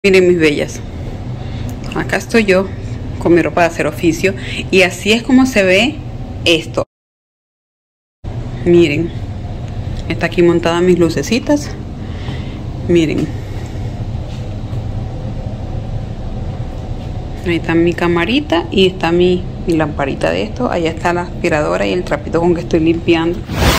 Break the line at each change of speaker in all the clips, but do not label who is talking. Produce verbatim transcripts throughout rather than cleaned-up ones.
Miren mis bellas, acá estoy yo con mi ropa de hacer oficio y así es como se ve esto. Miren, está aquí montada mis lucecitas. Miren, ahí está mi camarita y está mi, mi lamparita de esto. Allá está la aspiradora y el trapito con que estoy limpiando.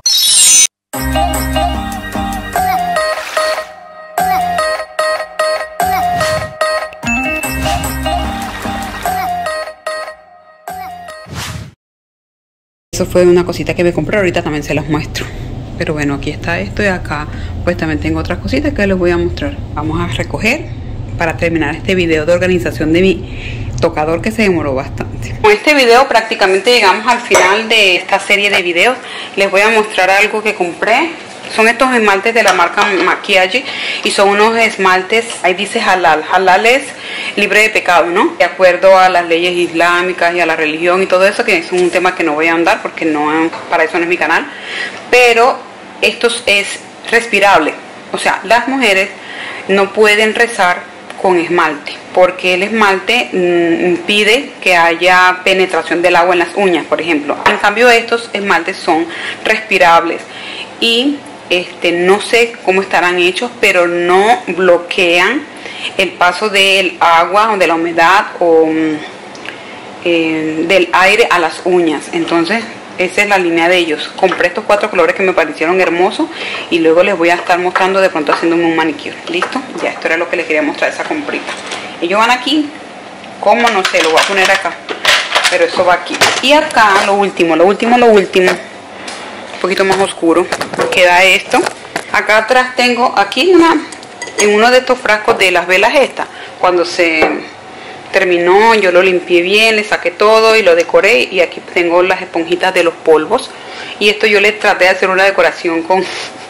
Eso fue una cosita que me compré, ahorita también se las muestro. Pero bueno, aquí está esto y acá pues también tengo otras cositas que les voy a mostrar. Vamos a recoger para terminar este video de organización de mi tocador, que se demoró bastante. Con este video prácticamente llegamos al final de esta serie de videos. Les voy a mostrar algo que compré. Son estos esmaltes de la marca Maquiaggi y son unos esmaltes, ahí dice halal. Halal es libre de pecado, ¿no? De acuerdo a las leyes islámicas y a la religión y todo eso, que es un tema que no voy a andar porque no, para eso no es mi canal. Pero esto es respirable. O sea, las mujeres no pueden rezar con esmalte porque el esmalte mmm, impide que haya penetración del agua en las uñas, por ejemplo. En cambio, estos esmaltes son respirables y Este, no sé cómo estarán hechos, pero no bloquean el paso del agua o de la humedad o eh, del aire a las uñas. Entonces esa es la línea de ellos. Compré estos cuatro colores que me parecieron hermosos y luego les voy a estar mostrando de pronto haciéndome un manicure. ¿Listo? Ya, esto era lo que les quería mostrar, esa comprita. Ellos van aquí, ¿cómo? No sé, lo voy a poner acá, pero eso va aquí. Y acá lo último, lo último, lo último, un poquito más oscuro, queda esto. Acá atrás tengo aquí una, en uno de estos frascos de las velas estas, cuando se terminó yo lo limpié bien, le saqué todo y lo decoré, y aquí tengo las esponjitas de los polvos, y esto yo le traté de hacer una decoración con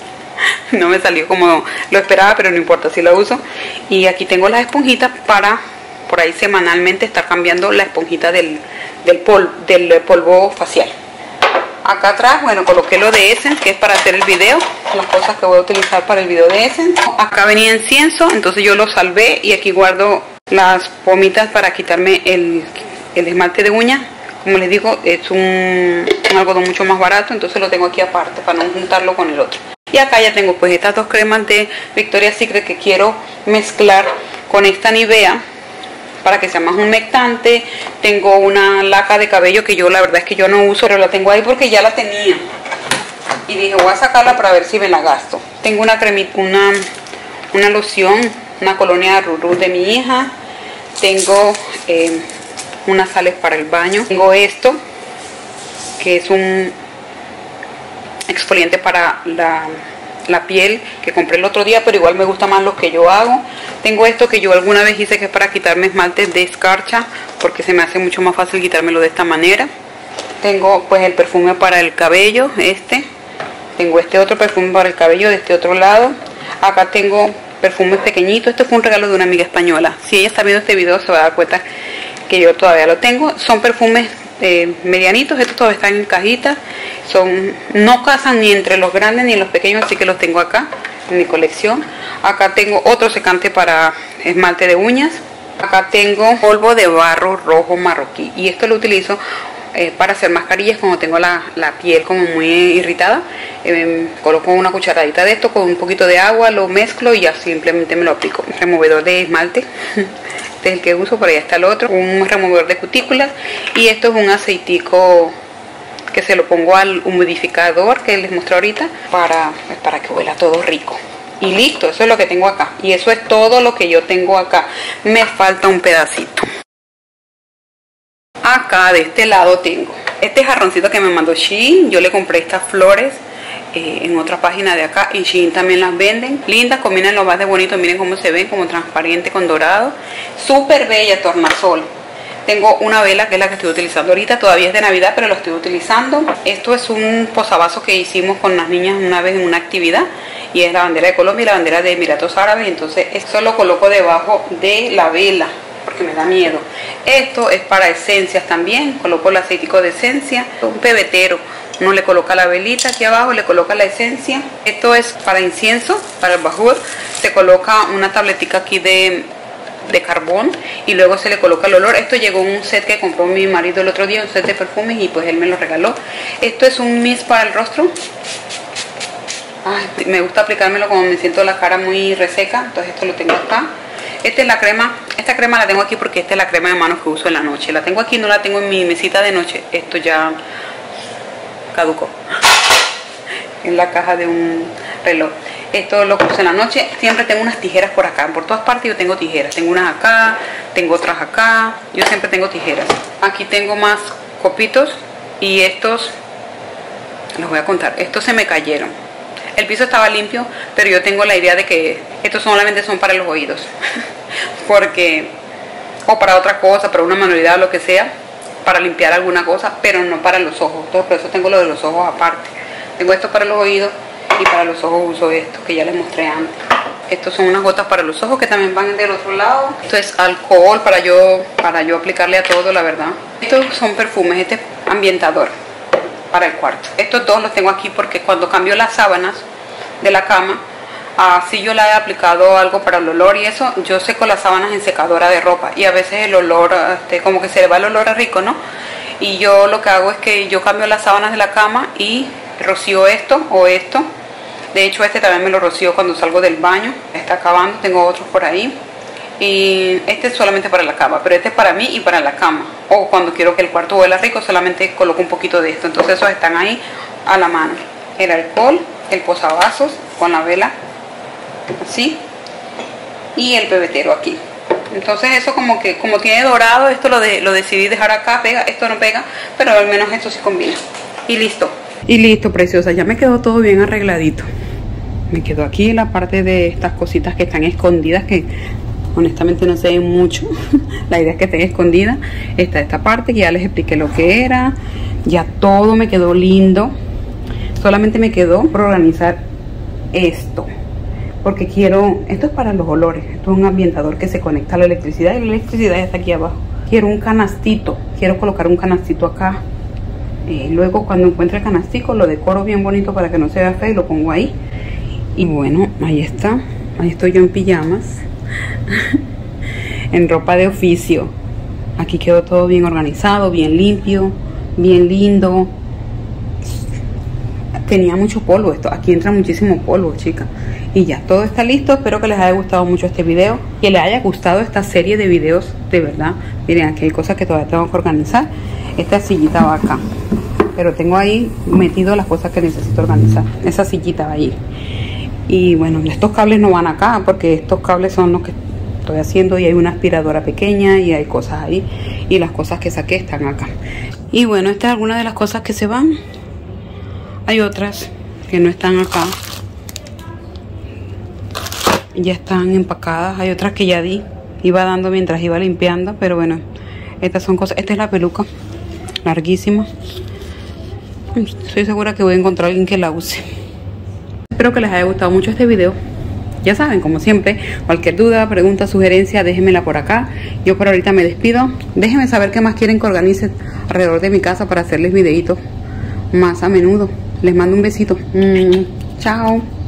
no me salió como lo esperaba, pero no importa, si la uso. Y aquí tengo las esponjitas para por ahí semanalmente estar cambiando la esponjita del, del, pol, del polvo facial. Acá atrás, bueno, coloqué lo de Essence, que es para hacer el video, las cosas que voy a utilizar para el video de Essence. Acá venía incienso, entonces yo lo salvé, y aquí guardo las pomitas para quitarme el, el esmalte de uñas. Como les digo, es un, un algodón mucho más barato, entonces lo tengo aquí aparte para no juntarlo con el otro. Y acá ya tengo pues estas dos cremas de Victoria's Secret que quiero mezclar con esta Nivea para que sea más humectante. Tengo una laca de cabello que yo la verdad es que yo no uso, pero la tengo ahí porque ya la tenía y dije voy a sacarla para ver si me la gasto. Tengo una cremita, una, una loción, una colonia Ruru de mi hija. Tengo eh, unas sales para el baño. Tengo esto que es un exfoliante para la la piel que compré el otro día, pero igual me gusta más los que yo hago. Tengo esto que yo alguna vez hice, que es para quitarme esmaltes de escarcha, porque se me hace mucho más fácil quitármelo de esta manera. Tengo pues el perfume para el cabello, este. Tengo este otro perfume para el cabello de este otro lado. Acá tengo perfumes pequeñitos. Este fue un regalo de una amiga española. Si ella está viendo este video se va a dar cuenta que yo todavía lo tengo. Son perfumes Eh, medianitos, estos todos están en cajitas, son, no casan ni entre los grandes ni los pequeños, así que los tengo acá en mi colección. Acá tengo otro secante para esmalte de uñas. Acá tengo polvo de barro rojo marroquí, y esto lo utilizo eh, para hacer mascarillas cuando tengo la, la piel como muy irritada. Eh, coloco una cucharadita de esto con un poquito de agua, lo mezclo y ya simplemente me lo aplico. Removedor de esmalte este es el que uso, por ahí está el otro, un removedor de cutículas, y esto es un aceitico que se lo pongo al humidificador que les mostré ahorita para, para que huela todo rico. Y listo, eso es lo que tengo acá, y eso es todo lo que yo tengo acá. Me falta un pedacito. Acá de este lado tengo este jarroncito que me mandó Shein. Yo le compré estas flores eh, en otra página de acá, y Shein también las venden. Lindas, combinan lo más de bonito. Miren cómo se ven, como transparente con dorado. Súper bella, tornasol. Tengo una vela que es la que estoy utilizando ahorita. Todavía es de Navidad, pero lo estoy utilizando. Esto es un posavasos que hicimos con las niñas una vez en una actividad, y es la bandera de Colombia y la bandera de Emiratos Árabes. Entonces esto lo coloco debajo de la vela porque me da miedo. Esto es para esencias también. Coloco el aceitico de esencia, un pebetero. Uno le coloca la velita aquí abajo, le coloca la esencia. Esto es para incienso, para el bajur. Se coloca una tabletica aquí de de carbón y luego se le coloca el olor. Esto llegó en un set que compró mi marido el otro día, un set de perfumes, y pues él me lo regaló. Esto es un mist para el rostro. Ay, me gusta aplicármelo cuando me siento la cara muy reseca, entonces esto lo tengo acá. Esta es la crema, esta crema la tengo aquí porque esta es la crema de manos que uso en la noche. La tengo aquí, no la tengo en mi mesita de noche. Esto ya caducó en la caja de un reloj. Esto lo uso en la noche. Siempre tengo unas tijeras por acá, por todas partes yo tengo tijeras. Tengo unas acá, tengo otras acá, yo siempre tengo tijeras. Aquí tengo más copitos y estos, los voy a contar, estos se me cayeron. El piso estaba limpio, pero yo tengo la idea de que estos solamente son para los oídos. Porque, o para otra cosa, para una manualidad o lo que sea, para limpiar alguna cosa, pero no para los ojos. Entonces por eso tengo lo de los ojos aparte. Tengo esto para los oídos y para los ojos uso esto, que ya les mostré antes. Estos son unas gotas para los ojos que también van del otro lado. Esto es alcohol para yo, para yo aplicarle a todo, la verdad. Estos son perfumes, este es ambientador para el cuarto. Estos dos los tengo aquí porque cuando cambio las sábanas de la cama, así yo le he aplicado algo para el olor y eso, yo seco las sábanas en secadora de ropa y a veces el olor, este, como que se le va el olor a rico, ¿no? Y yo lo que hago es que yo cambio las sábanas de la cama y rocío esto o esto. De hecho este también me lo rocío cuando salgo del baño, está acabando, tengo otros por ahí. Y este es solamente para la cama, pero este es para mí y para la cama. O cuando quiero que el cuarto huela rico, solamente coloco un poquito de esto. Entonces esos están ahí a la mano. El alcohol, el posavasos con la vela, así. Y el pebetero aquí. Entonces eso como que, como tiene dorado, esto lo, de, lo decidí dejar acá, pega, esto no pega, pero al menos esto sí combina. Y listo. Y listo, preciosa, ya me quedó todo bien arregladito. Me quedó aquí la parte de estas cositas que están escondidas, que honestamente no se ven mucho. La idea es que estén escondidas. Está esta parte que ya les expliqué lo que era. Ya todo me quedó lindo. Solamente me quedó por organizar esto, porque quiero, esto es para los olores, esto es un ambientador que se conecta a la electricidad y la electricidad está aquí abajo. Quiero un canastito, quiero colocar un canastito acá. Eh, luego cuando encuentre el canastico lo decoro bien bonito para que no se vea feo y lo pongo ahí. Y bueno, ahí está, ahí estoy yo en pijamas. En ropa de oficio. Aquí quedó todo bien organizado, bien limpio, bien lindo. Tenía mucho polvo esto, aquí entra muchísimo polvo, chicas. Y ya, todo está listo. Espero que les haya gustado mucho este video, que les haya gustado esta serie de videos, de verdad. Miren, aquí hay cosas que todavía tengo que organizar. Esta sillita va acá, pero tengo ahí metido las cosas que necesito organizar. Esa sillita va ahí. Y bueno, estos cables no van acá porque estos cables son los que estoy haciendo, y hay una aspiradora pequeña y hay cosas ahí, y las cosas que saqué están acá. Y bueno, esta es alguna de las cosas que se van. Hay otras que no están acá, ya están empacadas. Hay otras que ya di, iba dando mientras iba limpiando, pero bueno, estas son cosas. Esta es la peluca larguísima. Estoy segura que voy a encontrar a alguien que la use. Espero que les haya gustado mucho este video. Ya saben, como siempre, cualquier duda, pregunta, sugerencia, déjenmela por acá. Yo por ahorita me despido. Déjenme saber qué más quieren que organice alrededor de mi casa para hacerles videitos más a menudo. Les mando un besito. Mm, chao.